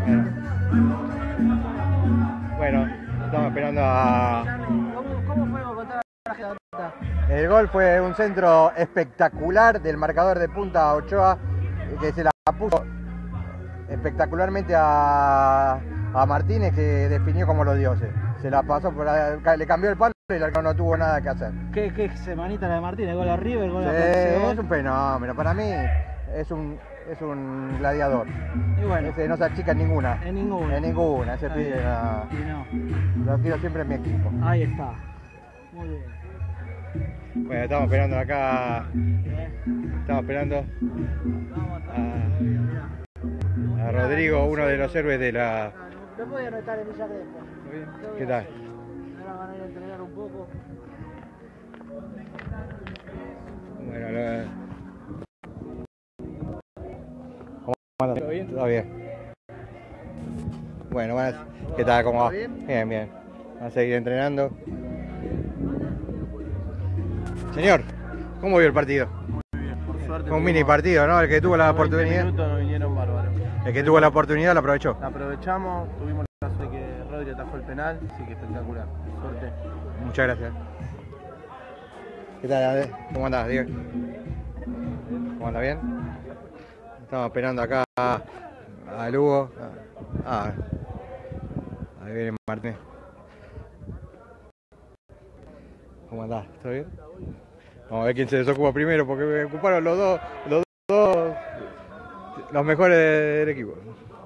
Bueno, estamos esperando a... ¿Cómo fue contar la jugada? El gol fue un centro espectacular del marcador de punta Ochoa, que se la puso espectacularmente a Martínez, que definió como los dioses. Se la pasó, le cambió el palo y el arquero no tuvo nada que hacer. ¿Qué semanita la de Martínez? ¿El gol arriba, el gol Sí, a es un fenómeno. Para mí es un gladiador. Y bueno, Ese no se achica en ninguna. En ninguna. En ninguna. Ese Está pibe bien. Y no. lo quiero siempre en mi equipo. Ahí está. Muy bien. Bueno, estamos esperando acá. Estamos esperando a Rodrigo, uno de los héroes de la... No podía no estar en Villa Crespo. ¿Qué tal? Ahora van a ir a entrenar un poco. Bueno, ¿cómo andas? ¿Todo bien? Todo bien. Bueno, ¿qué tal? ¿Cómo va? Bien, bien. Vamos a seguir entrenando. Señor, ¿cómo vio el partido? Muy bien, por suerte. Un mini partido, ¿no? El que tuvo la oportunidad. Minutos nos vinieron bárbaros. El que tuvo la oportunidad lo aprovechó. La aprovechamos, tuvimos la suerte de que Rodri atajó el penal, así que espectacular. Suerte. Muchas gracias. ¿Qué tal, Andrés? ¿Cómo andás, Diego? ¿Cómo andás? ¿Bien? Estamos esperando acá a Lugo. Ahí viene Martínez. ¿Cómo andás? ¿Todo bien? Vamos a ver quién se desocupa primero, porque me ocuparon los dos, los mejores del equipo.